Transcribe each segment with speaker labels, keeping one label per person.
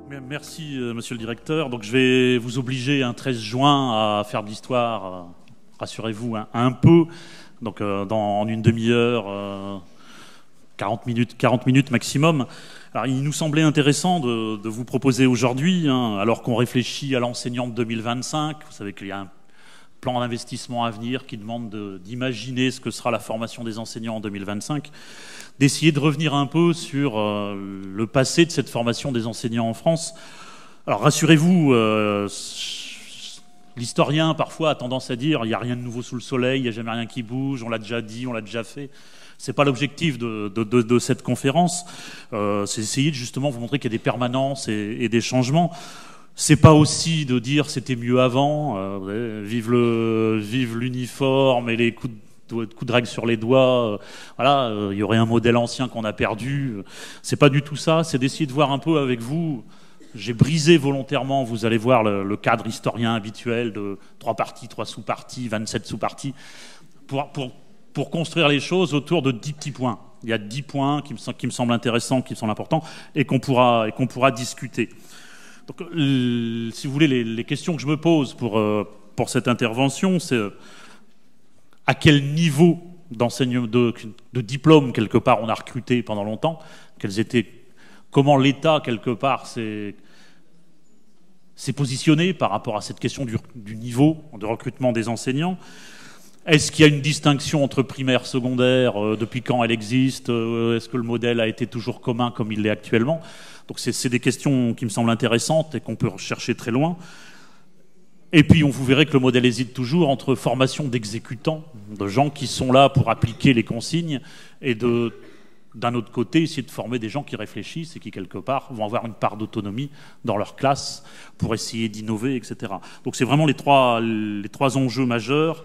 Speaker 1: Merci, monsieur le directeur. Donc, je vais vous obliger un 13 juin à faire de l'histoire, rassurez-vous, un peu. Donc, en une demi-heure, 40 minutes maximum. Alors, il nous semblait intéressant de vous proposer aujourd'hui, alors qu'on réfléchit à l'enseignant de 2025, vous savez qu'il y a un plan d'investissement à venir qui demande d'imaginer ce que sera la formation des enseignants en 2025, d'essayer de revenir un peu sur le passé de cette formation des enseignants en France. Alors rassurez-vous, l'historien parfois a tendance à dire il n'y a rien de nouveau sous le soleil, il n'y a jamais rien qui bouge, on l'a déjà dit, on l'a déjà fait. C'est pas l'objectif de cette conférence, c'est essayer de justement vous montrer qu'il y a des permanences et des changements. C'est pas aussi de dire c'était mieux avant, vive l'uniforme et les coups de règle sur les doigts, voilà, il y aurait un modèle ancien qu'on a perdu. C'est pas du tout ça, c'est d'essayer de voir un peu avec vous. J'ai brisé volontairement, vous allez voir, le cadre historien habituel de 3 parties, 3 sous-parties, 27 sous-parties, pour construire les choses autour de 10 petits points. Il y a 10 points qui me semblent intéressants, qui me semblent importants, et qu'on pourra discuter. Donc, si vous voulez, les questions que je me pose pour cette intervention, c'est à quel niveau d'enseignement, de diplôme, quelque part, on a recruté pendant longtemps, comment l'État, quelque part, s'est positionné par rapport à cette question du niveau de recrutement des enseignants. Est-ce qu'il y a une distinction entre primaire, secondaire, depuis quand elle existe? Est-ce que le modèle a été toujours commun comme il l'est actuellement? Donc c'est des questions qui me semblent intéressantes et qu'on peut rechercher très loin. Et puis vous verrez que le modèle hésite toujours entre formation d'exécutants, de gens qui sont là pour appliquer les consignes, et d'un autre côté, essayer de former des gens qui réfléchissent et qui, quelque part, vont avoir une part d'autonomie dans leur classe pour essayer d'innover, etc. Donc c'est vraiment les trois enjeux majeurs.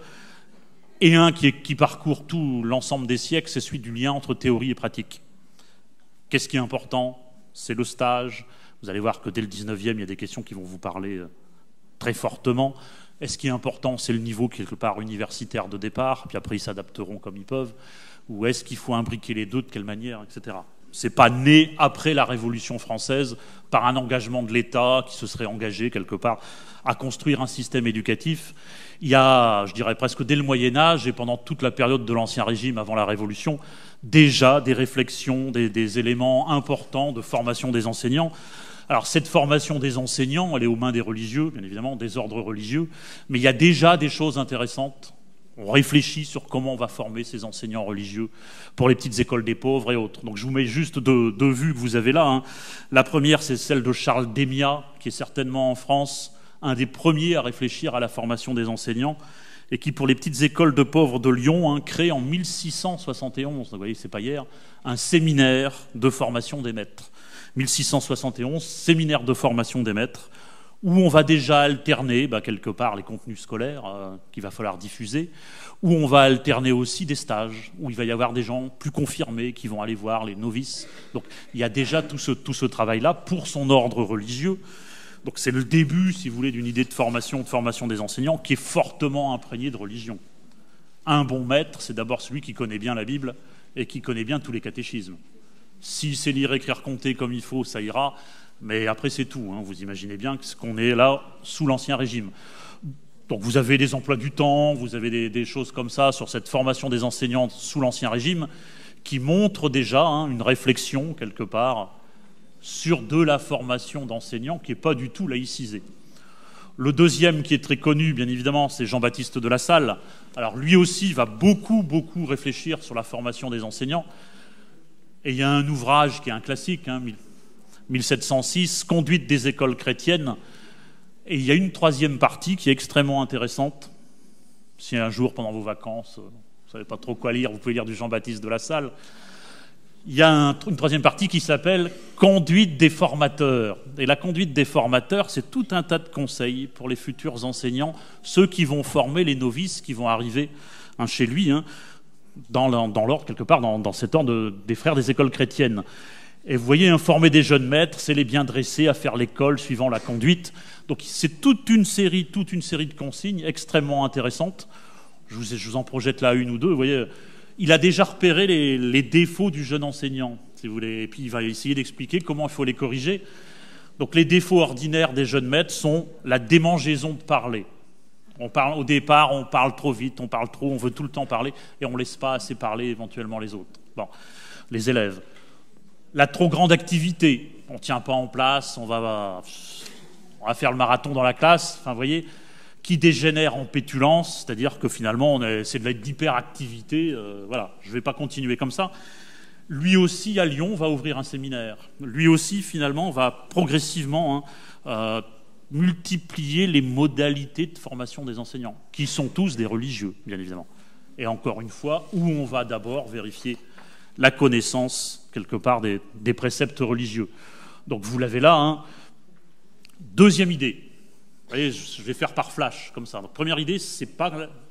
Speaker 1: Et un qui parcourt tout l'ensemble des siècles, c'est celui du lien entre théorie et pratique. Qu'est-ce qui est important? C'est le stage. Vous allez voir que dès le 19e, il y a des questions qui vont vous parler très fortement. Est-ce qui est important? C'est le niveau, quelque part, universitaire de départ, puis après ils s'adapteront comme ils peuvent. Ou est-ce qu'il faut imbriquer les deux, de quelle manière, etc. C'est pas né après la Révolution française par un engagement de l'État qui se serait engagé, quelque part, à construire un système éducatif. Il y a, je dirais presque dès le Moyen-Âge et pendant toute la période de l'Ancien Régime avant la Révolution, déjà des réflexions, des éléments importants de formation des enseignants. Alors cette formation des enseignants, elle est aux mains des religieux, bien évidemment, des ordres religieux, mais il y a déjà des choses intéressantes. On réfléchit sur comment on va former ces enseignants religieux pour les petites écoles des pauvres et autres. Donc je vous mets juste deux vues que vous avez là. La première, c'est celle de Charles Démiat, qui est certainement en France un des premiers à réfléchir à la formation des enseignants, et qui, pour les petites écoles de pauvres de Lyon, crée en 1671, vous voyez, c'est pas hier, un séminaire de formation des maîtres. 1671, séminaire de formation des maîtres, où on va déjà alterner, quelque part, les contenus scolaires qu'il va falloir diffuser, où on va alterner aussi des stages, où il va y avoir des gens plus confirmés qui vont aller voir les novices. Donc il y a déjà tout ce travail-là pour son ordre religieux. Donc c'est le début, si vous voulez, d'une idée de formation des enseignants qui est fortement imprégnée de religion. Un bon maître, c'est d'abord celui qui connaît bien la Bible et qui connaît bien tous les catéchismes. S'il sait lire, écrire, compter comme il faut, ça ira, mais après c'est tout. Vous imaginez bien qu'on est là sous l'Ancien Régime. Donc vous avez des emplois du temps, vous avez des choses comme ça sur cette formation des enseignants sous l'Ancien Régime qui montrent déjà une réflexion, quelque part, sur de la formation d'enseignants qui n'est pas du tout laïcisée. Le deuxième, qui est très connu, bien évidemment, c'est Jean-Baptiste de La Salle. Alors lui aussi va beaucoup réfléchir sur la formation des enseignants. Et il y a un ouvrage qui est un classique, 1706, Conduite des écoles chrétiennes. Et il y a une troisième partie qui est extrêmement intéressante. Si un jour, pendant vos vacances, vous ne savez pas trop quoi lire, vous pouvez lire du Jean-Baptiste de La Salle. Il y a une troisième partie qui s'appelle « Conduite des formateurs ». Et la conduite des formateurs, c'est tout un tas de conseils pour les futurs enseignants, ceux qui vont former les novices qui vont arriver chez lui, dans l'ordre, quelque part, dans cet ordre des frères des écoles chrétiennes. Et vous voyez, former des jeunes maîtres, c'est les bien dresser à faire l'école suivant la conduite. Donc c'est toute une série de consignes extrêmement intéressantes. Je vous en projette là une ou deux, vous voyez. Il a déjà repéré les défauts du jeune enseignant, si vous voulez, et puis il va essayer d'expliquer comment il faut les corriger. Donc les défauts ordinaires des jeunes maîtres sont la démangeaison de parler. Au départ, on parle trop vite, on parle trop, on veut tout le temps parler, et on ne laisse pas assez parler éventuellement les autres. Bon, les élèves. La trop grande activité. On ne tient pas en place, on va faire le marathon dans la classe, enfin, vous voyez, qui dégénère en pétulance, c'est-à-dire que finalement, c'est de l'hyperactivité. Voilà, je ne vais pas continuer comme ça. Lui aussi, à Lyon, va ouvrir un séminaire. Lui aussi, finalement, va progressivement multiplier les modalités de formation des enseignants, qui sont tous des religieux, bien évidemment. Et encore une fois, où on va d'abord vérifier la connaissance, quelque part, des préceptes religieux. Donc vous l'avez là. Hein. Deuxième idée. Vous voyez, je vais faire par flash, comme ça. Donc, première idée, c'est pas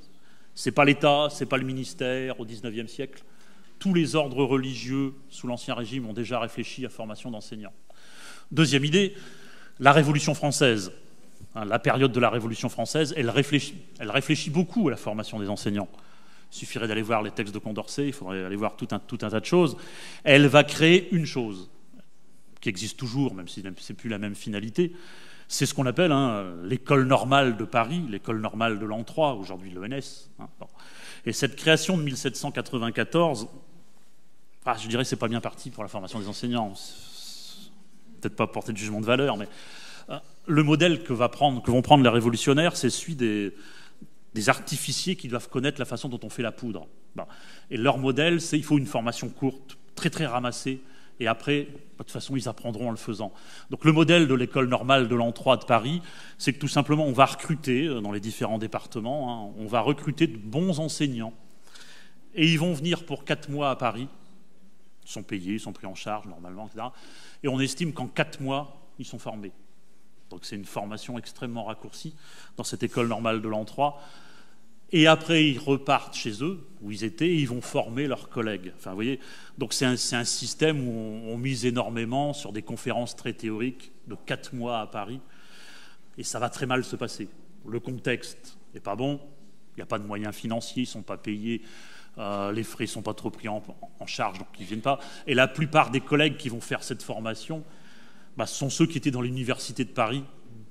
Speaker 1: l'État, c'est pas le ministère au XIXe siècle. Tous les ordres religieux sous l'Ancien Régime ont déjà réfléchi à formation d'enseignants. Deuxième idée, la Révolution française. La période de la Révolution française, elle réfléchit beaucoup à la formation des enseignants. Il suffirait d'aller voir les textes de Condorcet, il faudrait aller voir tout un tas de choses. Elle va créer une chose qui existe toujours, même si ce n'est plus la même finalité. C'est ce qu'on appelle l'école normale de Paris, l'école normale de l'an 3, aujourd'hui l'ENS. Bon. Et cette création de 1794, je dirais que c'est pas bien parti pour la formation des enseignants. Peut-être pas porter de jugement de valeur, mais le modèle que vont prendre les révolutionnaires, c'est celui des artificiers qui doivent connaître la façon dont on fait la poudre. Bon. Et leur modèle, c'est il faut une formation courte, très très ramassée, et après, de toute façon, ils apprendront en le faisant. Donc le modèle de l'école normale de l'an 3 de Paris, c'est que tout simplement, on va recruter dans les différents départements, on va recruter de bons enseignants, et ils vont venir pour 4 mois à Paris, ils sont payés, ils sont pris en charge normalement, etc. Et on estime qu'en 4 mois, ils sont formés. Donc c'est une formation extrêmement raccourcie dans cette école normale de l'an 3. Et après, ils repartent chez eux, où ils étaient, et ils vont former leurs collègues. Enfin, vous voyez, donc c'est un système où on mise énormément sur des conférences très théoriques de 4 mois à Paris. Et ça va très mal se passer. Le contexte n'est pas bon, il n'y a pas de moyens financiers, ils ne sont pas payés, les frais ne sont pas trop pris en charge, donc ils ne viennent pas. Et la plupart des collègues qui vont faire cette formation, ce sont ceux qui étaient dans l'université de Paris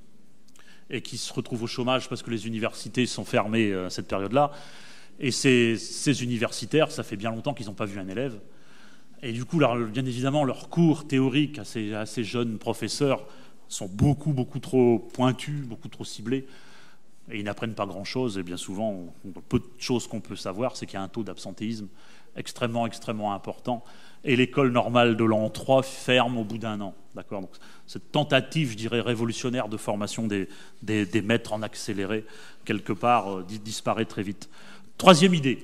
Speaker 1: et qui se retrouvent au chômage parce que les universités sont fermées à cette période-là. Et ces universitaires, ça fait bien longtemps qu'ils n'ont pas vu un élève. Et du coup, bien évidemment, leurs cours théoriques à ces jeunes professeurs sont beaucoup trop pointus, beaucoup trop ciblés. Et ils n'apprennent pas grand-chose. Et bien souvent, peu de choses qu'on peut savoir, c'est qu'il y a un taux d'absentéisme extrêmement important. Et l'école normale de l'an 3 ferme au bout d'1 an. D'accord. Donc, cette tentative, je dirais, révolutionnaire de formation des maîtres en accéléré, quelque part, disparaît très vite. Troisième idée.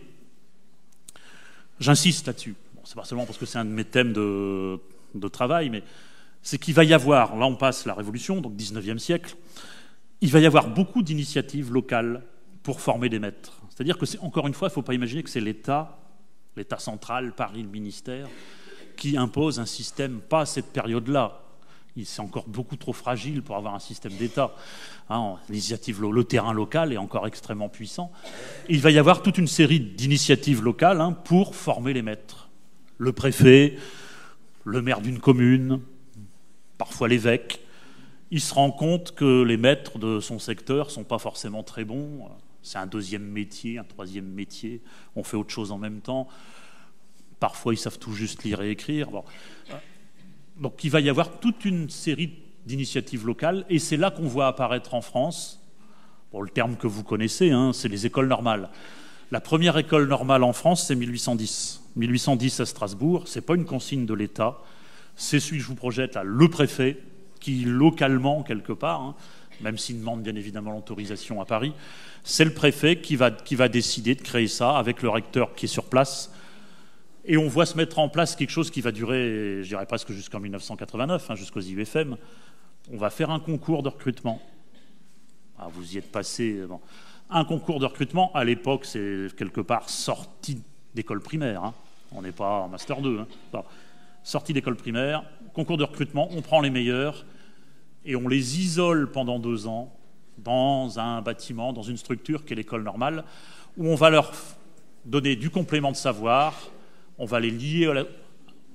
Speaker 1: J'insiste là-dessus. Bon, c'est pas seulement parce que c'est un de mes thèmes de travail, mais c'est qu'il va y avoir, là on passe la Révolution, donc 19e siècle, il va y avoir beaucoup d'initiatives locales pour former des maîtres. C'est-à-dire que, encore une fois, il ne faut pas imaginer que c'est l'État central, Paris, le ministère, qui impose un système, pas à cette période-là. C'est encore beaucoup trop fragile pour avoir un système d'État. L'initiative, le terrain local est encore extrêmement puissant. Et il va y avoir toute une série d'initiatives locales pour former les maîtres. Le préfet, le maire d'une commune, parfois l'évêque. Il se rend compte que les maîtres de son secteur ne sont pas forcément très bons. C'est un deuxième métier, un troisième métier. On fait autre chose en même temps. Parfois, ils savent tout juste lire et écrire. Bon. Donc, il va y avoir toute une série d'initiatives locales. Et c'est là qu'on voit apparaître en France, le terme que vous connaissez, c'est les écoles normales. La première école normale en France, c'est 1810. 1810 à Strasbourg. Ce n'est pas une consigne de l'État. C'est celui que je vous projette là, le préfet, qui localement, quelque part, même s'il demande bien évidemment l'autorisation à Paris, c'est le préfet qui va décider de créer ça avec le recteur qui est sur place. Et on voit se mettre en place quelque chose qui va durer, je dirais presque jusqu'en 1989, jusqu'aux IUFM. On va faire un concours de recrutement. Vous y êtes passé. Bon. Un concours de recrutement, à l'époque, c'est quelque part sorti d'école primaire. On n'est pas en Master 2. Bon. Sortie d'école primaire, concours de recrutement, on prend les meilleurs et on les isole pendant 2 ans dans un bâtiment, dans une structure qui est l'école normale, où on va leur donner du complément de savoir, on va les lier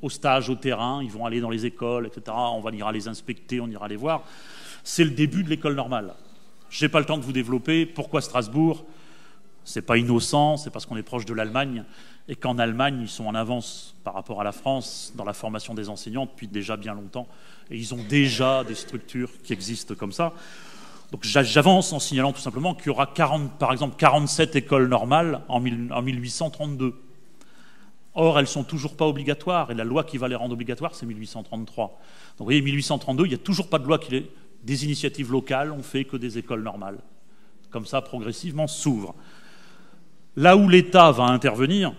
Speaker 1: au stage, au terrain, ils vont aller dans les écoles, etc. On ira les inspecter, on ira les voir. C'est le début de l'école normale. Je n'ai pas le temps de vous développer. Pourquoi Strasbourg? C'est pas innocent, c'est parce qu'on est proche de l'Allemagne et qu'en Allemagne, ils sont en avance par rapport à la France dans la formation des enseignants depuis déjà bien longtemps. Et ils ont déjà des structures qui existent comme ça. Donc j'avance en signalant tout simplement qu'il y aura par exemple 47 écoles normales en 1832. Or, elles ne sont toujours pas obligatoires et la loi qui va les rendre obligatoires, c'est 1833. Donc vous voyez, 1832, il n'y a toujours pas de loi qui les... Des initiatives locales ont fait que des écoles normales. Comme ça, progressivement, s'ouvrent. Là où l'État va intervenir,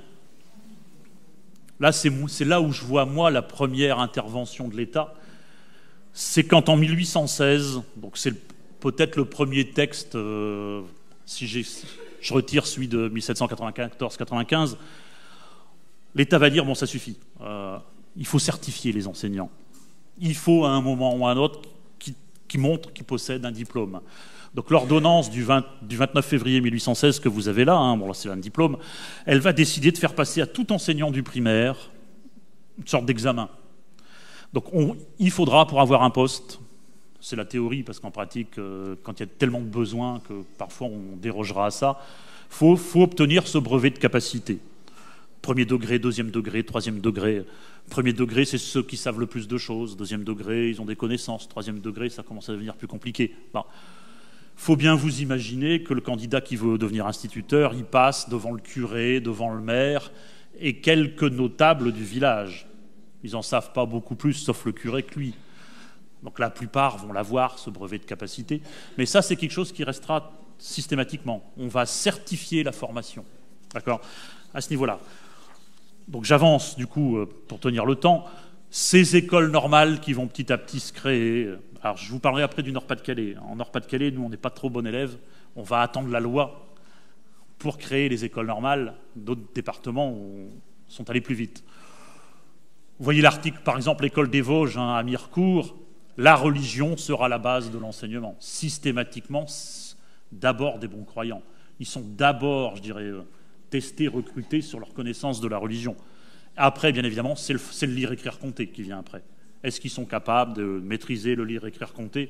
Speaker 1: là, c'est là où je vois, moi, la première intervention de l'État, c'est quand en 1816, donc c'est peut-être le premier texte, si je retire celui de 1794-95, l'État va dire, bon, ça suffit, il faut certifier les enseignants. Il faut, à un moment ou à un autre, qui montrent qu'ils possèdent un diplôme. Donc l'ordonnance du 29 février 1816 que vous avez là, bon là c'est un diplôme, elle va décider de faire passer à tout enseignant du primaire une sorte d'examen. Donc il faudra, pour avoir un poste, c'est la théorie, parce qu'en pratique, quand il y a tellement de besoins que parfois on dérogera à ça, faut obtenir ce brevet de capacité. Premier degré, deuxième degré, troisième degré. Premier degré, c'est ceux qui savent le plus de choses. Deuxième degré, ils ont des connaissances. Troisième degré, ça commence à devenir plus compliqué. Bon. Faut bien vous imaginer que le candidat qui veut devenir instituteur, il passe devant le curé, devant le maire et quelques notables du village. Ils n'en savent pas beaucoup plus, sauf le curé que lui. Donc la plupart vont l'avoir, ce brevet de capacité. Mais ça, c'est quelque chose qui restera systématiquement. On va certifier la formation. D'accord ? À ce niveau-là. Donc j'avance, du coup, pour tenir le temps. Ces écoles normales qui vont petit à petit se créer. Alors je vous parlerai après du Nord-Pas-de-Calais. En Nord-Pas-de-Calais, nous, on n'est pas trop bon élève. On va attendre la loi pour créer les écoles normales. D'autres départements sont allés plus vite. Vous voyez l'article, par exemple, l'école des Vosges, à Mirecourt. La religion sera la base de l'enseignement. Systématiquement, d'abord des bons croyants. Ils sont d'abord, je dirais, testés, recrutés sur leur connaissance de la religion. Après, bien évidemment, c'est le lire, écrire, compter qui vient après. Est-ce qu'ils sont capables de maîtriser le lire, écrire, compter?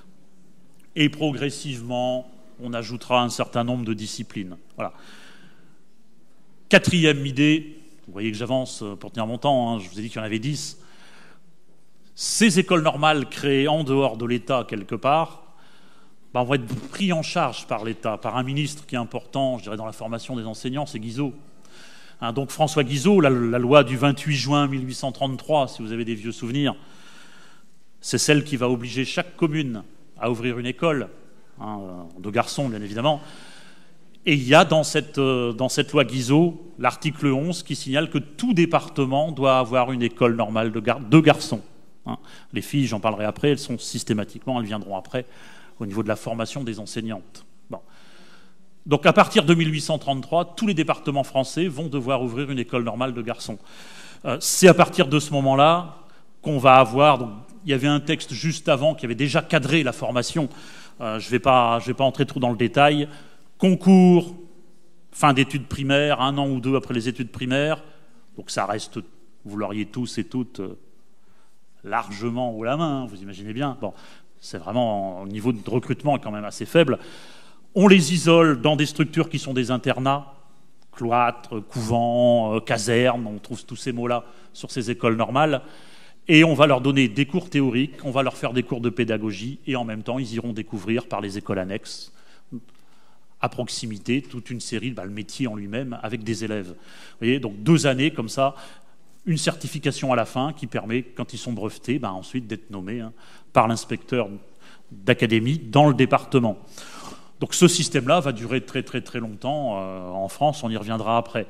Speaker 1: Et progressivement, on ajoutera un certain nombre de disciplines. Voilà. Quatrième idée, vous voyez que j'avance pour tenir mon temps, je vous ai dit qu'il y en avait 10. Ces écoles normales créées en dehors de l'État quelque part, vont être pris en charge par l'État, par un ministre qui est important, je dirais, dans la formation des enseignants, c'est Guizot. Donc François Guizot, la loi du 28 juin 1833, si vous avez des vieux souvenirs, c'est celle qui va obliger chaque commune à ouvrir une école, de garçons bien évidemment. Et il y a dans cette loi Guizot l'article 11 qui signale que tout département doit avoir une école normale de garçons. Les filles, j'en parlerai après, elles sont systématiquement, elles viendront après, au niveau de la formation des enseignantes. Bon. Donc à partir de 1833, tous les départements français vont devoir ouvrir une école normale de garçons. C'est à partir de ce moment-là qu'on va avoir... Donc, il y avait un texte juste avant qui avait déjà cadré la formation. Je vais pas entrer trop dans le détail. Concours, fin d'études primaires, 1 an ou 2 après les études primaires. Donc ça reste, vous l'auriez tous et toutes largement haut la main, vous imaginez bien. Bon, c'est vraiment, au niveau de recrutement est quand même assez faible. On les isole dans des structures qui sont des internats, cloîtres, couvents, casernes, on trouve tous ces mots-là sur ces écoles normales. Et on va leur donner des cours théoriques, on va leur faire des cours de pédagogie, et en même temps, ils iront découvrir par les écoles annexes, à proximité, toute une série, le métier en lui-même, avec des élèves. Vous voyez, donc 2 années comme ça, une certification à la fin qui permet, quand ils sont brevetés, ensuite d'être nommés par l'inspecteur d'académie dans le département. Donc ce système-là va durer très très très longtemps en France, on y reviendra après.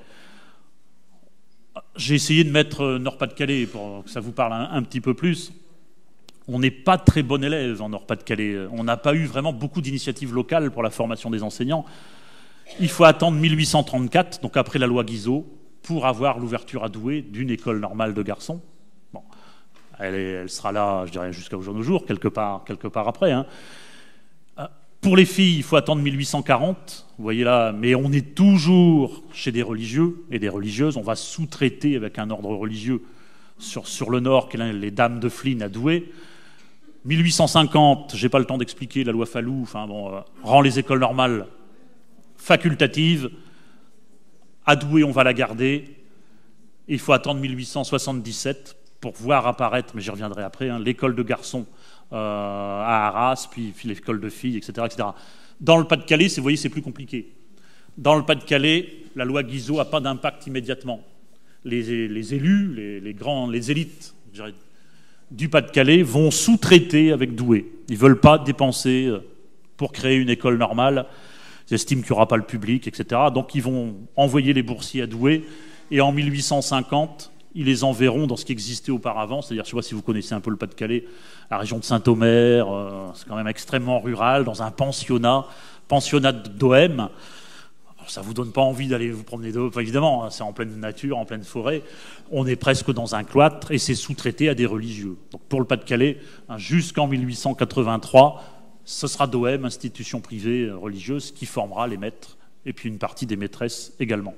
Speaker 1: J'ai essayé de mettre Nord-Pas-de-Calais pour que ça vous parle un petit peu plus. On n'est pas très bon élève en Nord-Pas-de-Calais. On n'a pas eu vraiment beaucoup d'initiatives locales pour la formation des enseignants. Il faut attendre 1834, donc après la loi Guizot, pour avoir l'ouverture à Douai d'une école normale de garçons. Bon, elle sera là, je dirais, jusqu'à nos jours, quelque part après. Pour les filles, il faut attendre 1840, vous voyez là, mais on est toujours chez des religieux et des religieuses. On va sous-traiter avec un ordre religieux sur le nord, les dames de Flines à Douai. 1850, j'ai pas le temps d'expliquer, la loi Fallou, rend les écoles normales facultatives. À Douai, on va la garder. Il faut attendre 1877 pour voir apparaître, mais j'y reviendrai après, l'école de garçons à Arras, puis l'école de filles, etc., etc. Dans le Pas-de-Calais, vous voyez, c'est plus compliqué. Dans le Pas-de-Calais, la loi Guizot n'a pas d'impact immédiatement. Les élus, les élites, je dirais, du Pas-de-Calais vont sous-traiter avec Douai. Ils ne veulent pas dépenser pour créer une école normale. Ils estiment qu'il n'y aura pas le public, etc. Donc ils vont envoyer les boursiers à Douai. Et en 1850, ils les enverront dans ce qui existait auparavant. C'est-à-dire, je ne sais pas si vous connaissez un peu le Pas-de-Calais, la région de Saint-Omer, c'est quand même extrêmement rural, dans un pensionnat d'OM. Ça ne vous donne pas envie d'aller vous promener dehors, évidemment, c'est en pleine nature, en pleine forêt. On est presque dans un cloître et c'est sous-traité à des religieux. Donc pour le Pas-de-Calais, jusqu'en 1883, ce sera d'OM, institution privée religieuse, qui formera les maîtres et puis une partie des maîtresses également.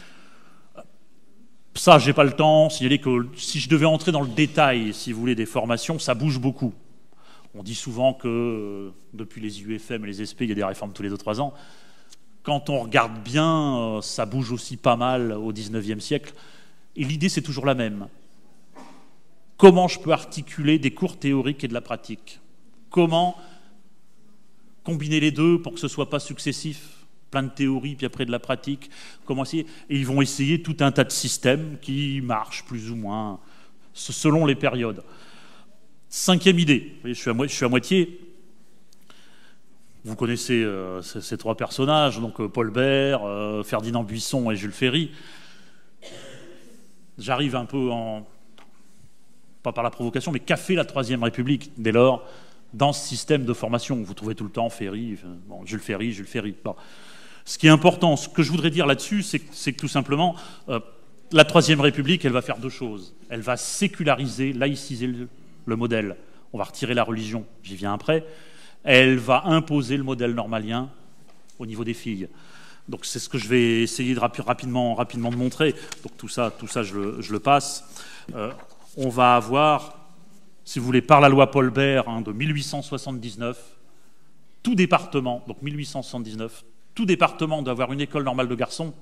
Speaker 1: Ça, j'ai pas le temps. Signaler que si je devais entrer dans le détail, si vous voulez, des formations, ça bouge beaucoup. On dit souvent que depuis les UFM et les SP, il y a des réformes tous les 2-3 ans. Quand on regarde bien, ça bouge aussi pas mal au XIXe siècle. Et l'idée, c'est toujours la même. Comment je peux articuler des cours théoriques et de la pratique? Comment combiner les deux pour que ce ne soit pas successif? Plein de théories, puis après de la pratique. Comment essayer? Et ils vont essayer tout un tas de systèmes qui marchent plus ou moins selon les périodes. 5e idée. Vous voyez, je suis à moitié. Vous connaissez ces 3 personnages, donc Paul Bert, Ferdinand Buisson et Jules Ferry. J'arrive un peu pas par la provocation, mais qu'a fait la Troisième République dès lors dans ce système de formation? Vous trouvez tout le temps Ferry, Jules Ferry. Bon. Ce qui est important, ce que je voudrais dire là-dessus, c'est que tout simplement, la Troisième République, elle va faire 2 choses. Elle va séculariser, laïciser le modèle. On va retirer la religion, j'y viens après. Elle va imposer le modèle normalien au niveau des filles. Donc c'est ce que je vais essayer de rapidement de montrer. Donc tout ça je le passe. On va avoir, si vous voulez, par la loi Paul Bert de 1879, tout département, donc 1879, tout département doit avoir une école normale de garçons.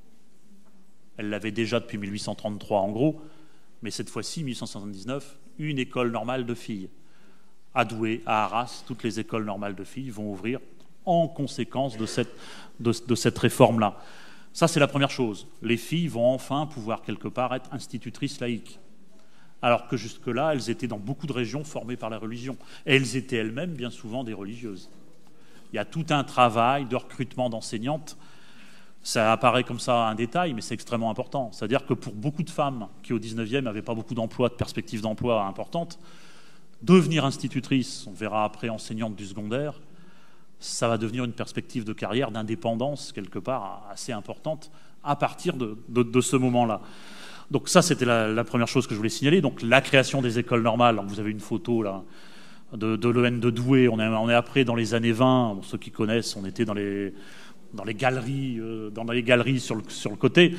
Speaker 1: Elle l'avait déjà depuis 1833 en gros, mais cette fois-ci, 1879, une école normale de filles. À Douai, à Arras, toutes les écoles normales de filles vont ouvrir en conséquence de cette réforme-là. Ça, c'est la première chose. Les filles vont enfin pouvoir, quelque part, être institutrices laïques. Alors que jusque-là, elles étaient dans beaucoup de régions formées par la religion. Et elles étaient elles-mêmes, bien souvent, des religieuses. Il y a tout un travail de recrutement d'enseignantes. Ça apparaît comme ça un détail, mais c'est extrêmement important. C'est-à-dire que pour beaucoup de femmes qui, au 19e, n'avaient pas beaucoup d'emplois, de perspectives d'emploi importantes, devenir institutrice, on verra après enseignante du secondaire, ça va devenir une perspective de carrière, d'indépendance, quelque part, assez importante, à partir de ce moment-là. Donc ça, c'était la première chose que je voulais signaler. Donc la création des écoles normales. Vous avez une photo là de l'EN de Douai. On est après dans les années 20. Bon, ceux qui connaissent, on était dans les galeries sur le côté.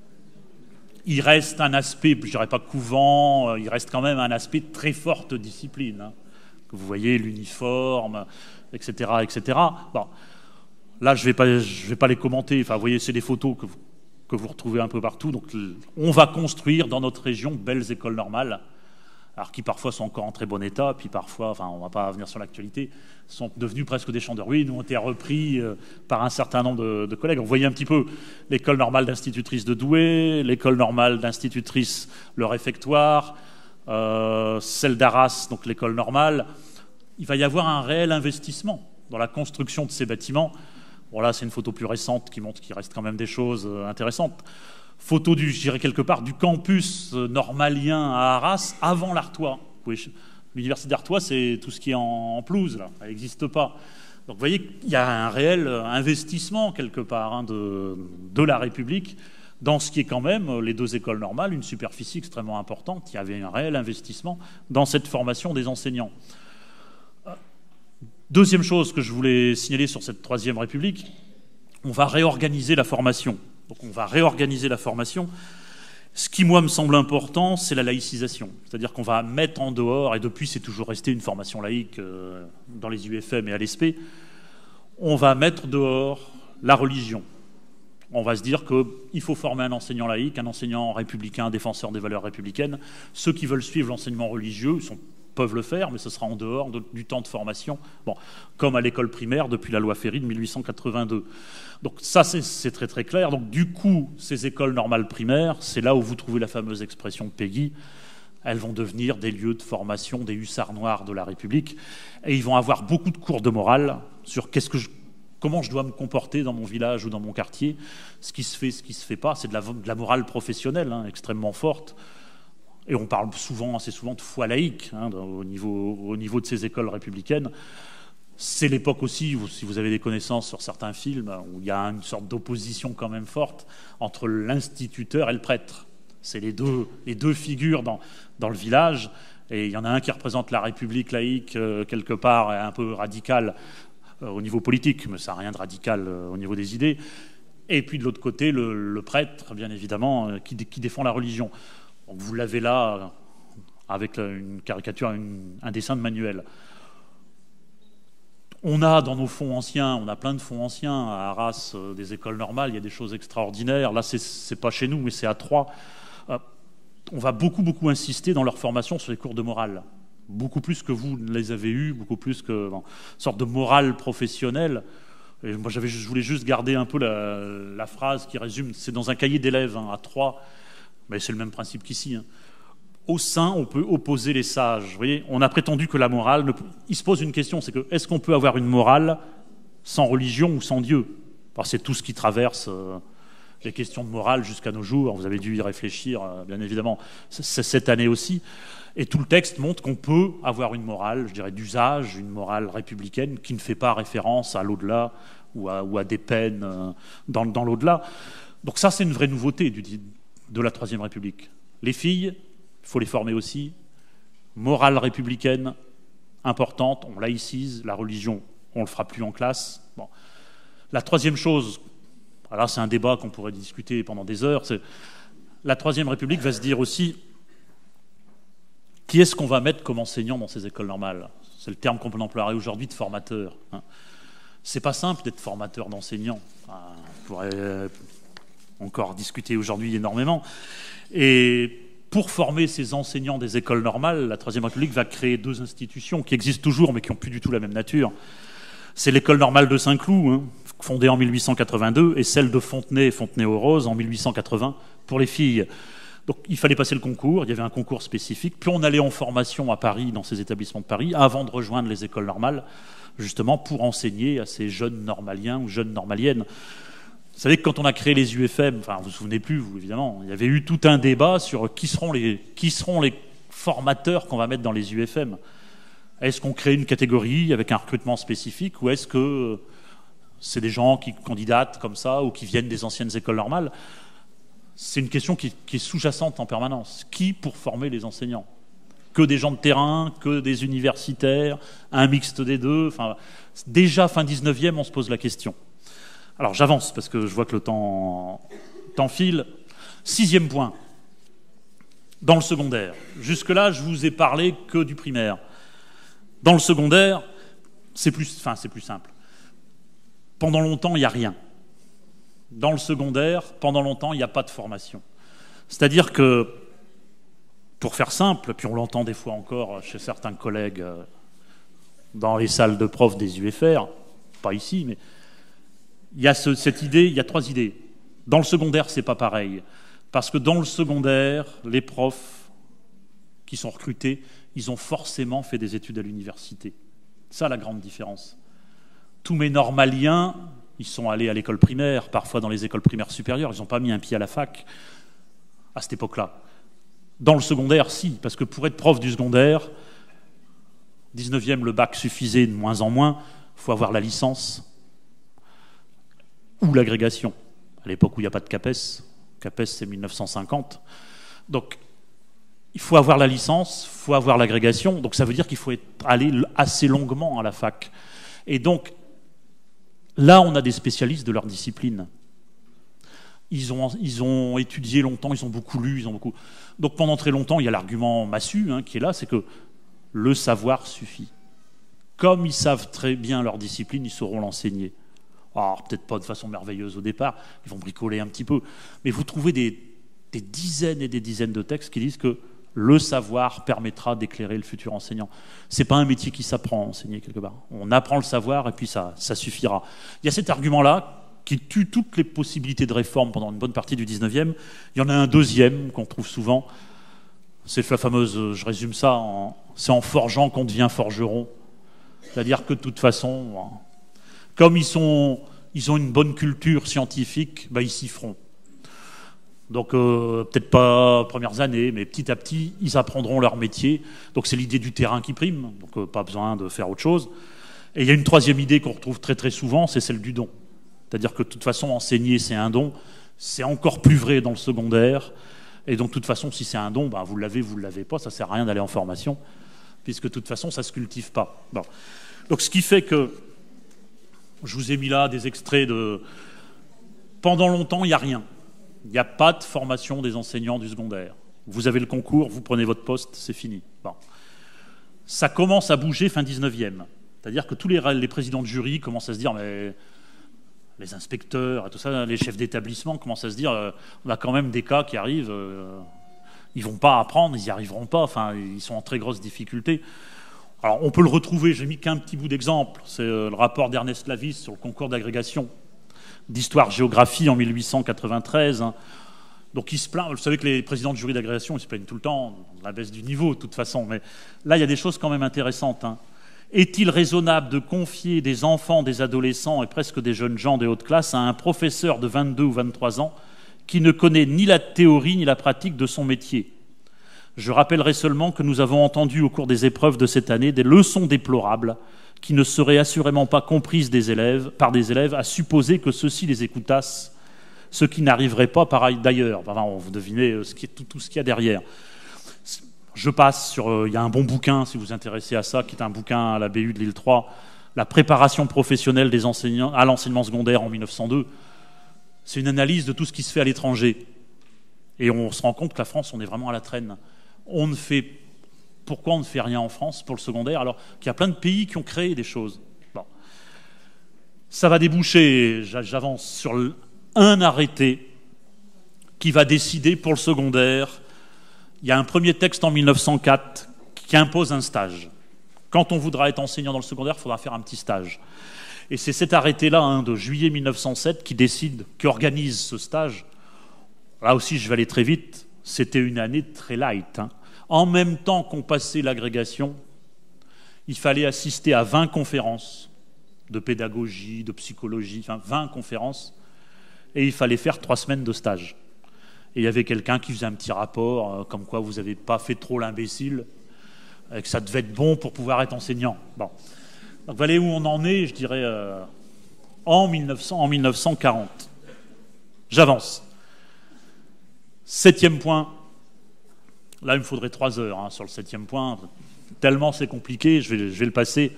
Speaker 1: Il reste un aspect, je dirais pas couvent, il reste quand même un aspect de très forte discipline. Hein, que vous voyez, l'uniforme, etc., etc. Bon, là, je vais pas les commenter. Enfin, vous voyez, c'est des photos que vous retrouvez un peu partout. Donc, on va construire dans notre région de belles écoles normales, alors qui parfois sont encore en très bon état, puis parfois, enfin, on ne va pas venir sur l'actualité, sont devenus presque des champs de ruines, ont été repris par un certain nombre de collègues. On voyait un petit peu l'école normale d'institutrice de Douai, l'école normale d'institutrice, le réfectoire, celle d'Arras, donc l'école normale. Il va y avoir un réel investissement dans la construction de ces bâtiments. Bon, là, c'est une photo plus récente qui montre qu'il reste quand même des choses intéressantes. Photo je dirais quelque part, du campus normalien à Arras, avant l'Artois. L'université d'Artois, c'est tout ce qui est en pelouse, là. Elle n'existe pas. Donc vous voyez qu'il y a un réel investissement, quelque part, de la République dans ce qui est quand même les 2 écoles normales, une superficie extrêmement importante. Il y avait un réel investissement dans cette formation des enseignants. Deuxième chose que je voulais signaler sur cette Troisième République, on va réorganiser la formation. Donc on va réorganiser la formation. Ce qui, moi, me semble important, c'est la laïcisation. C'est-à-dire qu'on va mettre en dehors, et depuis c'est toujours resté une formation laïque dans les UFM et à l'ESP, on va mettre dehors la religion. On va se dire qu'il faut former un enseignant laïque, un enseignant républicain, un défenseur des valeurs républicaines. Ceux qui veulent suivre l'enseignement religieux peuvent le faire, mais ce sera en dehors du temps de formation, bon, comme à l'école primaire depuis la loi Ferry de 1882. Donc ça, c'est très très clair. Donc du coup, ces écoles normales primaires, c'est là où vous trouvez la fameuse expression de Péguy. Elles vont devenir des lieux de formation des hussards noirs de la République. Et ils vont avoir beaucoup de cours de morale sur comment je dois me comporter dans mon village ou dans mon quartier, ce qui se fait, ce qui se fait pas. C'est de la morale professionnelle extrêmement forte. Et on parle assez souvent de foi laïque au niveau de ces écoles républicaines. C'est l'époque aussi, si vous avez des connaissances sur certains films, où il y a une sorte d'opposition quand même forte entre l'instituteur et le prêtre. C'est les deux figures dans le village. Et il y en a un qui représente la République laïque, quelque part, un peu radical au niveau politique, mais ça n'a rien de radical au niveau des idées. Et puis de l'autre côté, le prêtre, bien évidemment, qui défend la religion. Donc vous l'avez là, avec une caricature, un dessin de Manuel. On a dans nos fonds anciens, on a plein de fonds anciens à Arras, des écoles normales, il y a des choses extraordinaires. Là, c'est pas chez nous, mais c'est à Troyes. On va beaucoup insister dans leur formation sur les cours de morale. Beaucoup plus que vous ne les avez eus, beaucoup plus que une sorte de morale professionnelle. Et moi, je voulais juste garder un peu la phrase qui résume. C'est dans un cahier d'élèves à Troyes, mais c'est le même principe qu'ici. Au sein, on peut opposer les sages. Vous voyez, on a prétendu que la morale... Il se pose une question, c'est que est-ce qu'on peut avoir une morale sans religion ou sans Dieu? Alors, c'est tout ce qui traverse les questions de morale jusqu'à nos jours. Vous avez dû y réfléchir, bien évidemment, cette année aussi. Et tout le texte montre qu'on peut avoir une morale, je dirais, d'usage, une morale républicaine qui ne fait pas référence à l'au-delà ou à des peines dans l'au-delà. Donc ça, c'est une vraie nouveauté de la Troisième République. Les filles... Il faut les former aussi. Morale républicaine importante, on laïcise. La religion, on ne le fera plus en classe. Bon. La troisième chose, là c'est un débat qu'on pourrait discuter pendant des heures, c'est la Troisième République va se dire aussi qui est-ce qu'on va mettre comme enseignant dans ces écoles normales? C'est le terme qu'on peut employer aujourd'hui de formateur. C'est pas simple d'être formateur d'enseignants. On pourrait encore discuter aujourd'hui énormément. Et pour former ces enseignants des écoles normales, la Troisième République va créer deux institutions qui existent toujours, mais qui n'ont plus du tout la même nature. C'est l'école normale de Saint-Cloud, fondée en 1882, et celle de Fontenay-aux-Roses en 1880 pour les filles. Donc il fallait passer le concours, il y avait un concours spécifique, puis on allait en formation à Paris, dans ces établissements de Paris, avant de rejoindre les écoles normales, justement pour enseigner à ces jeunes normaliens ou jeunes normaliennes. Vous savez que quand on a créé les UFM, enfin vous vous souvenez plus, vous évidemment, il y avait eu tout un débat sur qui seront les formateurs qu'on va mettre dans les UFM. Est-ce qu'on crée une catégorie avec un recrutement spécifique ou est-ce que c'est des gens qui candidatent comme ça ou qui viennent des anciennes écoles normales? C'est une question qui est sous-jacente en permanence. Qui pour former les enseignants? Que des gens de terrain, que des universitaires, un mixte des deux. Enfin, déjà fin 19e, on se pose la question. Alors j'avance parce que je vois que le temps file. 6e point, dans le secondaire. Jusque-là, je vous ai parlé que du primaire. Dans le secondaire, c'est plus simple. Pendant longtemps, il n'y a rien. Dans le secondaire, pendant longtemps, il n'y a pas de formation. C'est-à-dire que, pour faire simple, puis on l'entend des fois encore chez certains collègues dans les salles de profs des UFR, pas ici, mais il y a cette idée, il y a trois idées. Dans le secondaire, c'est pas pareil. Parce que dans le secondaire, les profs qui sont recrutés, ils ont forcément fait des études à l'université. Ça, la grande différence. Tous mes normaliens, ils sont allés à l'école primaire, parfois dans les écoles primaires supérieures, ils n'ont pas mis un pied à la fac à cette époque-là. Dans le secondaire, si, parce que pour être prof du secondaire, 19e, le bac suffisait de moins en moins, il faut avoir la licence ou l'agrégation. À l'époque où il n'y a pas de CAPES, CAPES c'est 1950. Donc, il faut avoir la licence, il faut avoir l'agrégation, donc ça veut dire qu'il faut aller assez longuement à la fac. Et donc, là, on a des spécialistes de leur discipline. Ils ont étudié longtemps, ils ont beaucoup lu, ils ont beaucoup... Donc pendant très longtemps, il y a l'argument massu qui est là, c'est que le savoir suffit. Comme ils savent très bien leur discipline, ils sauront l'enseigner. Alors peut-être pas de façon merveilleuse au départ, ils vont bricoler un petit peu, mais vous trouvez des dizaines et des dizaines de textes qui disent que le savoir permettra d'éclairer le futur enseignant. C'est pas un métier qui s'apprend à enseigner quelque part. On apprend le savoir et puis ça suffira. Il y a cet argument-là qui tue toutes les possibilités de réforme pendant une bonne partie du 19e. Il y en a un deuxième qu'on trouve souvent. C'est la fameuse, je résume ça, c'est en forgeant qu'on devient forgeron. C'est-à-dire que de toute façon, comme ils ont une bonne culture scientifique, ils s'y feront. Donc peut-être pas premières années, mais petit à petit, ils apprendront leur métier. Donc c'est l'idée du terrain qui prime, donc pas besoin de faire autre chose. Et il y a une troisième idée qu'on retrouve très très souvent, c'est celle du don. C'est-à-dire que de toute façon, enseigner, c'est un don. C'est encore plus vrai dans le secondaire. Et donc de toute façon, si c'est un don, vous l'avez, vous ne l'avez pas, ça ne sert à rien d'aller en formation, puisque de toute façon, ça ne se cultive pas. Bon. Donc ce qui fait que, je vous ai mis là des extraits de... Pendant longtemps, il n'y a rien. Il n'y a pas de formation des enseignants du secondaire. Vous avez le concours, vous prenez votre poste, c'est fini. Bon. Ça commence à bouger fin 19e. C'est-à-dire que tous les présidents de jury commencent à se dire, mais les inspecteurs et tout ça, les chefs d'établissement commencent à se dire, on a quand même des cas qui arrivent, ils ne vont pas apprendre, ils n'y arriveront pas, enfin, ils sont en très grosse difficulté. Alors on peut le retrouver, j'ai mis qu'un petit bout d'exemple, c'est le rapport d'Ernest Lavis sur le concours d'agrégation d'histoire-géographie en 1893. Donc il se plaint, vous savez que les présidents de jury d'agrégation, ils se plaignent tout le temps de la baisse du niveau de toute façon, mais là il y a des choses quand même intéressantes. Est-il raisonnable de confier des enfants, des adolescents et presque des jeunes gens des hautes classes à un professeur de 22 ou 23 ans qui ne connaît ni la théorie ni la pratique de son métier ? Je rappellerai seulement que nous avons entendu au cours des épreuves de cette année des leçons déplorables qui ne seraient assurément pas comprises par des élèves, à supposer que ceux-ci les écoutassent, ce qui n'arriverait pas pareil d'ailleurs. Vous devinez tout ce qu'il y a derrière. Je passe sur... il y a un bon bouquin, si vous vous intéressez à ça, qui est un bouquin à la BU de Lille 3, La préparation professionnelle des enseignants à l'enseignement secondaire en 1902. C'est une analyse de tout ce qui se fait à l'étranger. Et on se rend compte que la France, on est vraiment à la traîne. Pourquoi on ne fait rien en France pour le secondaire alors qu'il y a plein de pays qui ont créé des choses? Bon. Ça va déboucher, j'avance sur un arrêté qui va décider pour le secondaire. Il y a un premier texte en 1904 qui impose un stage. Quand on voudra être enseignant dans le secondaire, il faudra faire un petit stage. Et c'est cet arrêté-là, de juillet 1907, qui organise ce stage. Là aussi, je vais aller très vite. C'était une année très light. En même temps qu'on passait l'agrégation, il fallait assister à 20 conférences de pédagogie, de psychologie, 20 conférences, et il fallait faire 3 semaines de stage. Et il y avait quelqu'un qui faisait un petit rapport, comme quoi vous n'avez pas fait trop l'imbécile, et que ça devait être bon pour pouvoir être enseignant. Bon. Donc vous voyez où on en est, je dirais, en 1940. J'avance. 7e point. Là, il me faudrait 3 heures sur le 7e point. Tellement c'est compliqué, je vais le passer.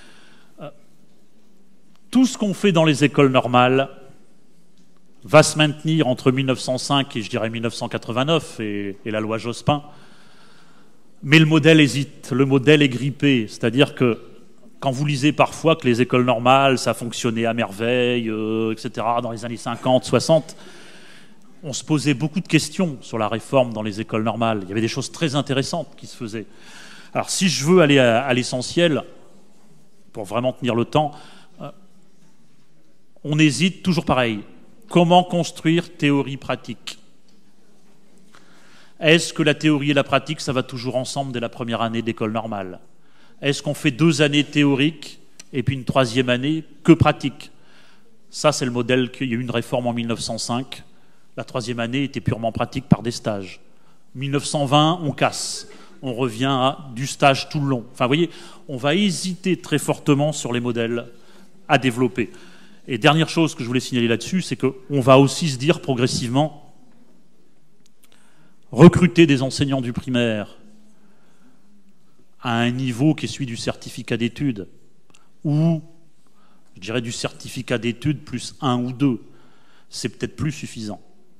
Speaker 1: Tout ce qu'on fait dans les écoles normales va se maintenir entre 1905 et je dirais 1989 et la loi Jospin. Mais le modèle hésite, le modèle est grippé. C'est-à-dire que quand vous lisez parfois que les écoles normales, ça fonctionnait à merveille, etc., dans les années 50, 60, on se posait beaucoup de questions sur la réforme dans les écoles normales. Il y avait des choses très intéressantes qui se faisaient. Alors si je veux aller à l'essentiel, pour vraiment tenir le temps, on hésite toujours pareil. Comment construire théorie-pratique ? Est-ce que la théorie et la pratique, ça va toujours ensemble dès la première année d'école normale ? Est-ce qu'on fait 2 années théoriques et puis une 3e année que pratique ? Ça, c'est le modèle qu'il y a eu une réforme en 1905. La 3e année était purement pratique par des stages. 1920, on casse. On revient à du stage tout le long. Enfin, vous voyez, on va hésiter très fortement sur les modèles à développer. Et dernière chose que je voulais signaler là-dessus, c'est qu'on va aussi se dire progressivement recruter des enseignants du primaire à un niveau qui est celui du certificat d'études, ou, je dirais, du certificat d'études plus 1 ou 2, c'est peut-être plus suffisant.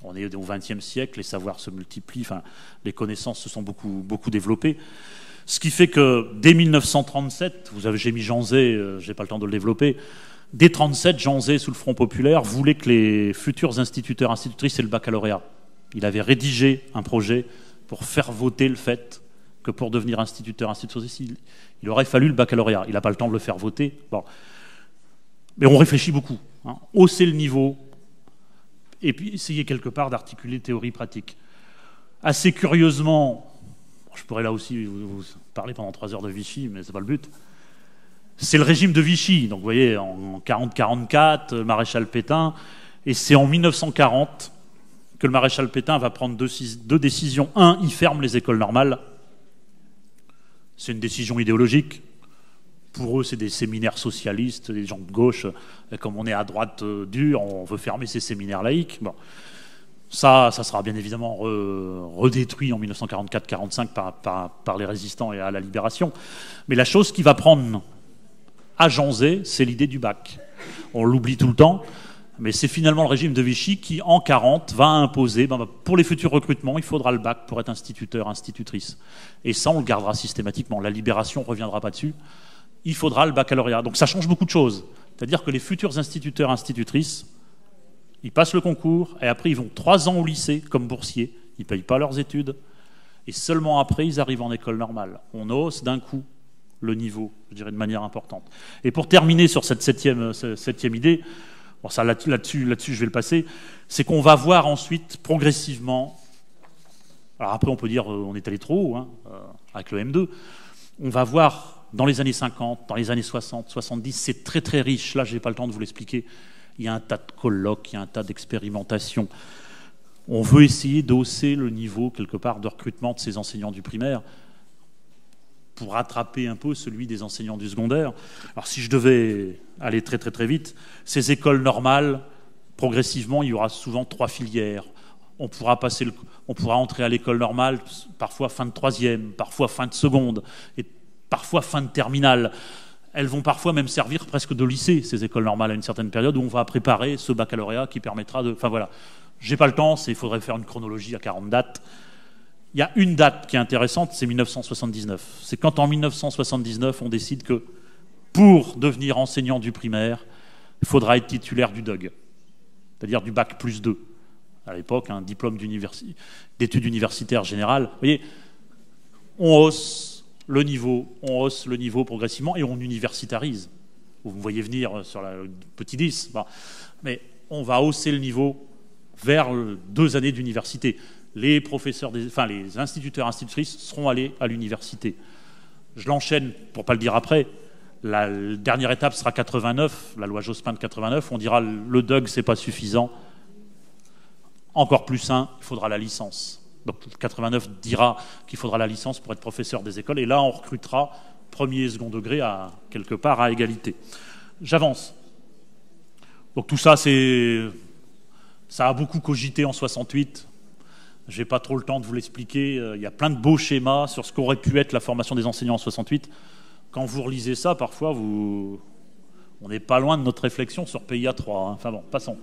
Speaker 1: On est au XXe siècle, les savoirs se multiplient, enfin, les connaissances se sont beaucoup développées. Ce qui fait que dès 1937, j'ai mis Jean Zay, j'ai pas le temps de le développer, dès 1937, Jean Zay, sous le Front populaire, voulait que les futurs instituteurs, institutrices aient le baccalauréat. Il avait rédigé un projet pour faire voter le fait que pour devenir instituteur, institutrice, il aurait fallu le baccalauréat. Il n'a pas le temps de le faire voter. Bon. Mais on réfléchit beaucoup. Hein. Hausser le niveau et puis essayer quelque part d'articuler théorie pratique. Assez curieusement, je pourrais là aussi vous parler pendant 3 heures de Vichy, mais c'est pas le but. C'est le régime de Vichy. Donc vous voyez, en 40-44, maréchal Pétain, et c'est en 1940 que le maréchal Pétain va prendre deux décisions. Un, il ferme les écoles normales. C'est une décision idéologique. Pour eux, c'est des séminaires socialistes, des gens de gauche. Et comme on est à droite dure, on veut fermer ces séminaires laïques. Bon. Ça sera bien évidemment redétruit en 1944-45 par les résistants et à la libération. Mais la chose qui va prendre à Jean Zay, c'est l'idée du bac. On l'oublie tout le temps, mais c'est finalement le régime de Vichy qui, en 1940, va imposer, pour les futurs recrutements, il faudra le bac pour être instituteur, institutrice. Et ça, on le gardera systématiquement. La libération ne reviendra pas dessus. Il faudra le baccalauréat. Donc ça change beaucoup de choses. C'est-à-dire que les futurs instituteurs, institutrices, ils passent le concours et après ils vont 3 ans au lycée comme boursiers. Ils ne payent pas leurs études. Et seulement après, ils arrivent en école normale. On hausse d'un coup le niveau, je dirais de manière importante. Et pour terminer sur cette septième idée, bon, ça là-dessus, je vais le passer, c'est qu'on va voir ensuite progressivement, alors après on peut dire on est allé trop haut, hein, avec le M2, on va voir dans les années 50, dans les années 60, 70, c'est très très riche, là je n'ai pas le temps de vous l'expliquer, il y a un tas de colloques, il y a un tas d'expérimentations. On veut essayer d'hausser le niveau, quelque part, de recrutement de ces enseignants du primaire pour rattraper un peu celui des enseignants du secondaire. Alors si je devais aller très très très vite, ces écoles normales, progressivement, il y aura souvent 3 filières. On pourra entrer à l'école normale, parfois fin de 3e, parfois fin de seconde, et parfois fin de terminale. Elles vont parfois même servir presque de lycée, ces écoles normales, à une certaine période où on va préparer ce baccalauréat qui permettra de... Enfin voilà, j'ai pas le temps, il faudrait faire une chronologie à 40 dates. Il y a une date qui est intéressante, c'est 1979. C'est quand en 1979, on décide que pour devenir enseignant du primaire, il faudra être titulaire du DUG, c'est-à-dire du bac plus 2. À l'époque, un diplôme d'études universitaires générales. Vous voyez, on hausse le niveau progressivement et on universitarise. Vous me voyez venir sur le petit 10. Bon. Mais on va hausser le niveau vers 2 années d'université. Les instituteurs, institutrices seront allés à l'université. Je l'enchaîne pour ne pas le dire après. La dernière étape sera 89, la loi Jospin de 89. On dira le DUG, c'est pas suffisant. Encore plus sain, il faudra la licence. Donc 89 dira qu'il faudra la licence pour être professeur des écoles. Et là, on recrutera premier et second degré quelque part à égalité. J'avance. Donc tout ça, ça a beaucoup cogité en 68. Je n'ai pas trop le temps de vous l'expliquer. Il y a plein de beaux schémas sur ce qu'aurait pu être la formation des enseignants en 68. Quand vous relisez ça, parfois, on n'est pas loin de notre réflexion sur PIA 3. Hein. Enfin bon, passons.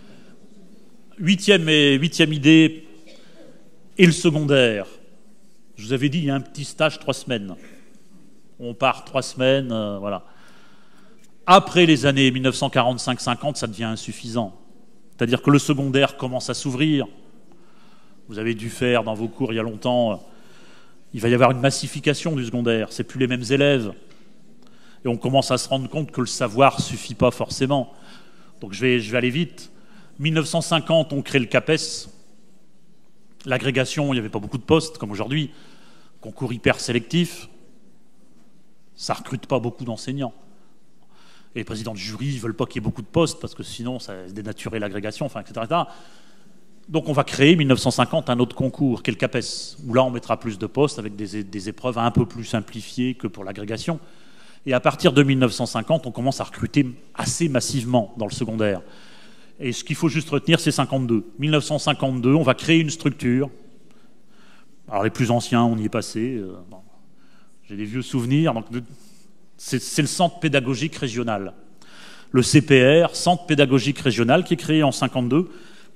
Speaker 1: Huitième idée, et le secondaire. Je vous avais dit, il y a un petit stage 3 semaines. On part 3 semaines, voilà. Après les années 1945-50, ça devient insuffisant. C'est-à-dire que le secondaire commence à s'ouvrir. Vous avez dû faire dans vos cours il y a longtemps, il va y avoir une massification du secondaire, c'est plus les mêmes élèves. Et on commence à se rendre compte que le savoir ne suffit pas forcément. Donc je vais aller vite. 1950, on crée le CAPES. L'agrégation, il n'y avait pas beaucoup de postes, comme aujourd'hui. Concours hyper sélectif. Ça ne recrute pas beaucoup d'enseignants. Et les présidents de jury ne veulent pas qu'il y ait beaucoup de postes, parce que sinon, ça dénaturait l'agrégation, enfin, etc., etc. Donc on va créer, 1950, un autre concours, qui est le CAPES, où là on mettra plus de postes avec des épreuves un peu plus simplifiées que pour l'agrégation. Et à partir de 1950, on commence à recruter assez massivement dans le secondaire. Et ce qu'il faut juste retenir, c'est 52. 1952, on va créer une structure. Alors les plus anciens, on y est passé. Bon, j'ai des vieux souvenirs. Donc c'est le Centre pédagogique régional. Le CPR, Centre pédagogique régional, qui est créé en 52.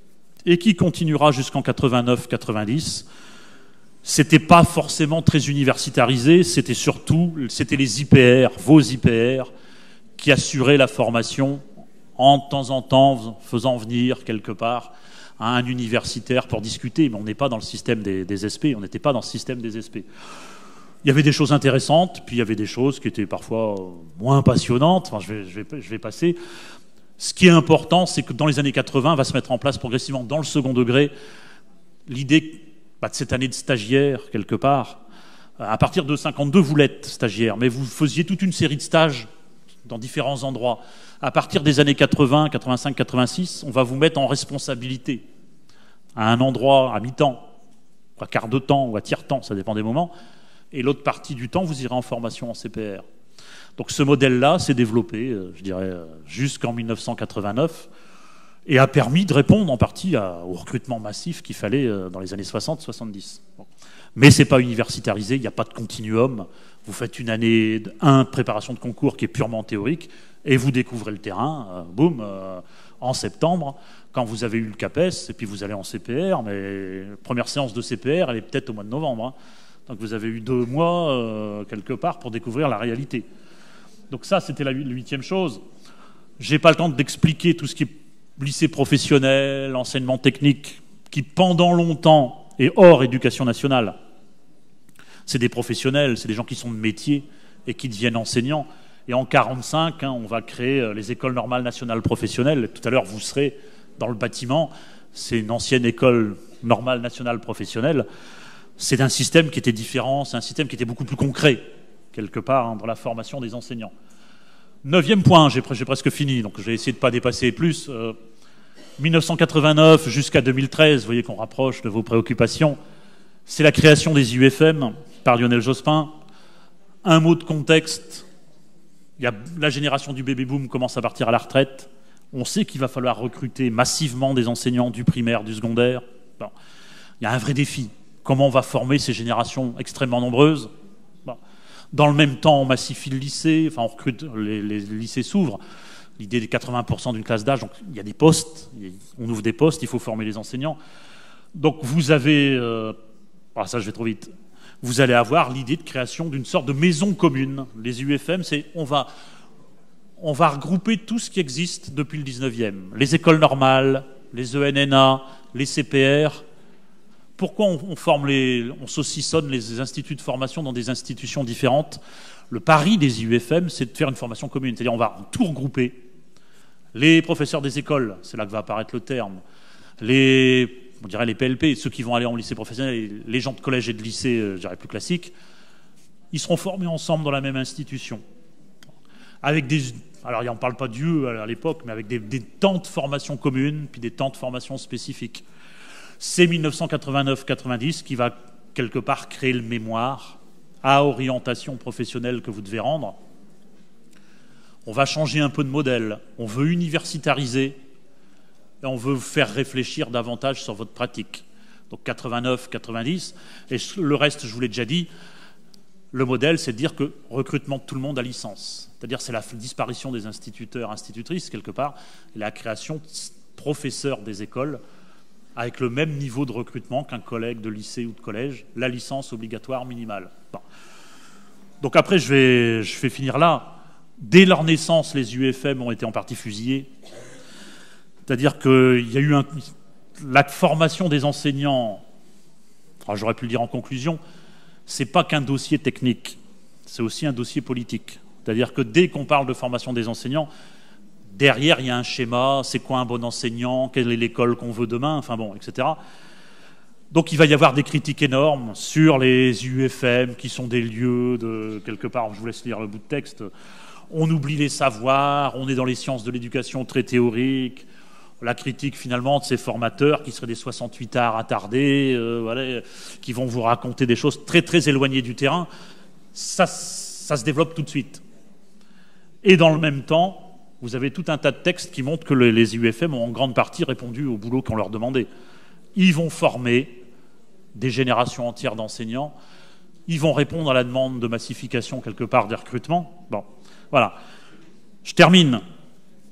Speaker 1: et qui continuera jusqu'en 89-90. C'était pas forcément très universitarisé, c'était les IPR, vos IPR, qui assuraient la formation en temps, faisant venir quelque part un universitaire pour discuter, mais on n'est pas dans le système des SP, on n'était pas dans le système des SP. Il y avait des choses intéressantes, puis il y avait des choses qui étaient parfois moins passionnantes. Enfin, je vais passer. Ce qui est important, c'est que dans les années 80, va se mettre en place progressivement dans le second degré l'idée de cette année de stagiaire, quelque part. À partir de 52, vous l'êtes stagiaire, mais vous faisiez toute une série de stages dans différents endroits. À partir des années 80, 85, 86, on va vous mettre en responsabilité à un endroit à mi-temps, à quart de temps ou à tiers-temps, ça dépend des moments, et l'autre partie du temps, vous irez en formation en CPR. Donc ce modèle-là s'est développé, je dirais, jusqu'en 1989, et a permis de répondre en partie au recrutement massif qu'il fallait dans les années 60-70. Bon. Mais ce n'est pas universitarisé, il n'y a pas de continuum. Vous faites une année préparation de concours qui est purement théorique, et vous découvrez le terrain, boum, en septembre, quand vous avez eu le CAPES, et puis vous allez en CPR, mais la première séance de CPR, elle est peut-être au mois de novembre. Hein. Donc vous avez eu 2 mois, quelque part, pour découvrir la réalité. Donc ça, c'était la 8e chose. Je n'ai pas le temps d'expliquer tout ce qui est lycée professionnel, enseignement technique, qui pendant longtemps est hors éducation nationale. C'est des professionnels, c'est des gens qui sont de métier et qui deviennent enseignants. Et en 1945, on va créer les écoles normales nationales professionnelles. Tout à l'heure, vous serez dans le bâtiment. C'est une ancienne école normale nationale professionnelle. C'est un système qui était différent, c'est un système qui était beaucoup plus concret, quelque part, dans la formation des enseignants. 9e point, j'ai presque fini, donc je vais essayer de ne pas dépasser plus. 1989 jusqu'à 2013, vous voyez qu'on rapproche de vos préoccupations, c'est la création des UFM par Lionel Jospin. Un mot de contexte, la génération du baby-boom commence à partir à la retraite. On sait qu'il va falloir recruter massivement des enseignants du primaire, du secondaire. Bon. Il y a un vrai défi. Comment on va former ces générations extrêmement nombreuses? Bon. Dans le même temps, on massifie le lycée, enfin on recrute, les lycées s'ouvrent. L'idée des 80% d'une classe d'âge, donc il y a des postes, on ouvre des postes, il faut former les enseignants. Donc vous avez, ça je vais trop vite, vous allez avoir l'idée de création d'une sorte de maison commune. Les UFM, c'est on va regrouper tout ce qui existe depuis le 19e. Les écoles normales, les ENNA, les CPR. Pourquoi on saucissonne les instituts de formation dans des institutions différentes? Le pari des UFM, c'est de faire une formation commune. C'est-à-dire on va tout regrouper. Les professeurs des écoles, c'est là que va apparaître le terme. On dirait les PLP, ceux qui vont aller en lycée professionnel, les gens de collège et de lycée, je dirais plus classiques, ils seront formés ensemble dans la même institution. Avec alors on ne parle pas d'UE à l'époque, mais avec des temps de formation communes, puis des temps de formation spécifiques. C'est 1989-90 qui va quelque part créer le mémoire à orientation professionnelle que vous devez rendre. On va changer un peu de modèle. On veut universitariser et on veut vous faire réfléchir davantage sur votre pratique. Donc 89-90. Et le reste, je vous l'ai déjà dit, le modèle, c'est de dire que recrutement de tout le monde à licence. C'est-à-dire c'est la disparition des instituteurs, institutrices, quelque part, et la création de professeurs des écoles avec le même niveau de recrutement qu'un collègue de lycée ou de collège, la licence obligatoire minimale. Bon. Donc après, je vais finir là. Dès leur naissance, les UFM ont été en partie fusillés. C'est-à-dire qu'il y a eu la formation des enseignants, j'aurais pu le dire en conclusion, c'est pas qu'un dossier technique, c'est aussi un dossier politique. C'est-à-dire que dès qu'on parle de formation des enseignants, derrière, il y a un schéma, c'est quoi un bon enseignant, quelle est l'école qu'on veut demain, enfin bon, etc. Donc il va y avoir des critiques énormes sur les UFM, qui sont des lieux de, quelque part, je vous laisse lire le bout de texte, on oublie les savoirs, on est dans les sciences de l'éducation très théoriques, la critique finalement de ces formateurs qui seraient des 68 arts attardés, voilà, qui vont vous raconter des choses très très éloignées du terrain, ça se développe tout de suite. Et dans le même temps, vous avez tout un tas de textes qui montrent que les UFM ont en grande partie répondu au boulot qu'on leur demandait. Ils vont former des générations entières d'enseignants, ils vont répondre à la demande de massification quelque part des recrutements. Bon, voilà. Je termine.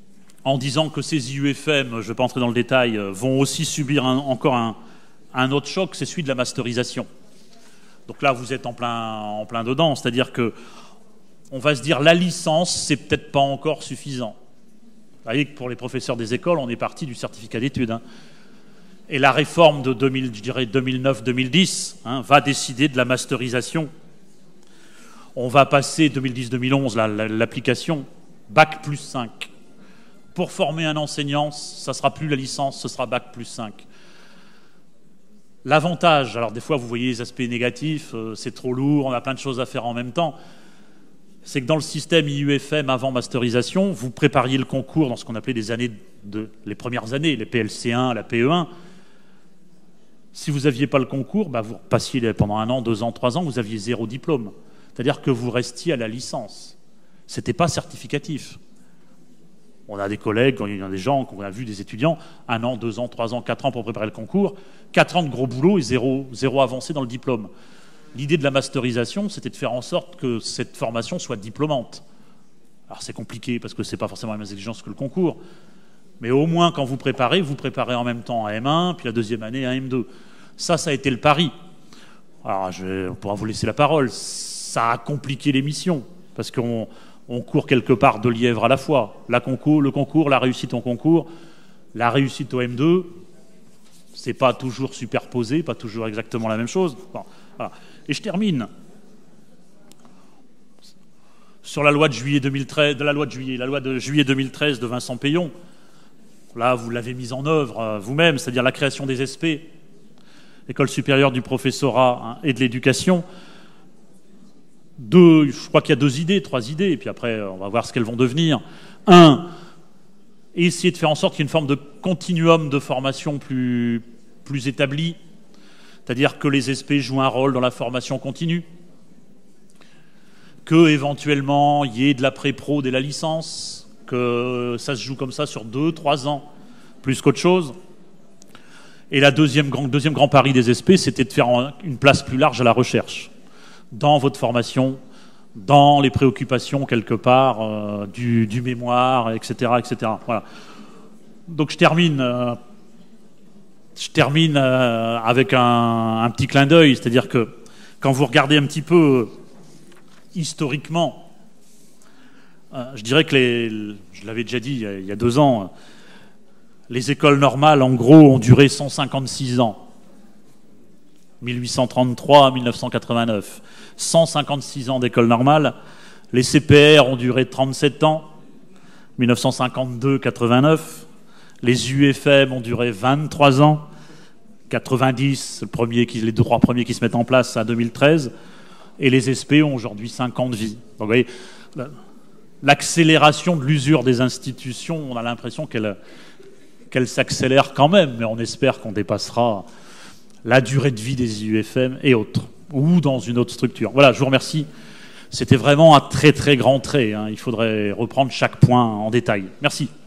Speaker 1: en disant que ces IUFM, je ne vais pas entrer dans le détail, vont aussi subir encore un autre choc, c'est celui de la masterisation. Donc là, vous êtes en plein dedans, c'est-à-dire que on va se dire la licence, c'est peut-être pas encore suffisant. Vous voyez que pour les professeurs des écoles, on est parti du certificat d'études. Hein. Et la réforme de 2009-2010 va décider de la masterisation. On va passer 2010-2011, l'application Bac plus 5. Pour former un enseignant, ça ne sera plus la licence, ce sera Bac plus 5. L'avantage, alors des fois vous voyez les aspects négatifs, c'est trop lourd, on a plein de choses à faire en même temps, c'est que dans le système IUFM avant masterisation, vous prépariez le concours dans ce qu'on appelait les premières années, les PLC1, la PE1. Si vous n'aviez pas le concours, vous passiez pendant 1 an, 2 ans, 3 ans, vous aviez 0 diplôme. C'est-à-dire que vous restiez à la licence. Ce n'était pas certificatif. On a des collègues, il y a des gens, on a vu des étudiants, 1 an, 2 ans, 3 ans, 4 ans pour préparer le concours, 4 ans de gros boulot et zéro avancé dans le diplôme. L'idée de la masterisation, c'était de faire en sorte que cette formation soit diplômante. Alors c'est compliqué parce que ce n'est pas forcément les mêmes exigences que le concours, mais au moins quand vous préparez en même temps un M1, puis la deuxième année un M2. Ça a été le pari. Alors on pourra vous laisser la parole. Ça a compliqué les missions parce qu'on court quelque part 2 lièvres à la fois. Le concours, la réussite au concours, la réussite au M2, c'est pas toujours superposé, pas toujours exactement la même chose. Bon, voilà. Et je termine sur la loi de juillet 2013, la loi de juillet 2013 de Vincent Peillon. Là, vous l'avez mise en œuvre vous-même, c'est-à-dire la création des SP, École supérieure du professorat et de l'éducation. Je crois qu'il y a 3 idées, et puis après, on va voir ce qu'elles vont devenir. 1, essayer de faire en sorte qu'il y ait une forme de continuum de formation plus établi, c'est-à-dire que les SP jouent un rôle dans la formation continue, que éventuellement il y ait de la pré-pro dès la licence, que ça se joue comme ça sur 2-3 ans, plus qu'autre chose. Et le deuxième grand pari des SP, c'était de faire une place plus large à la recherche, dans votre formation, dans les préoccupations quelque part du mémoire, etc., etc. Voilà. Donc je termine avec un petit clin d'œil, c'est-à-dire que quand vous regardez un petit peu historiquement, je dirais que je l'avais déjà dit il y a 2 ans, les écoles normales, en gros, ont duré 156 ans. 1833 à 1989. 156 ans d'école normale. Les CPR ont duré 37 ans. 1952-89. Les UFM ont duré 23 ans. 90, les 3 premiers qui se mettent en place à 2013. Et les SP ont aujourd'hui 5 ans de vie. Donc vous voyez, l'accélération de l'usure des institutions, on a l'impression qu'elle s'accélère quand même, mais on espère qu'on dépassera la durée de vie des IUFM et autres, ou dans une autre structure. Voilà, je vous remercie. C'était vraiment un très très grand trait. Il faudrait reprendre chaque point en détail. Merci.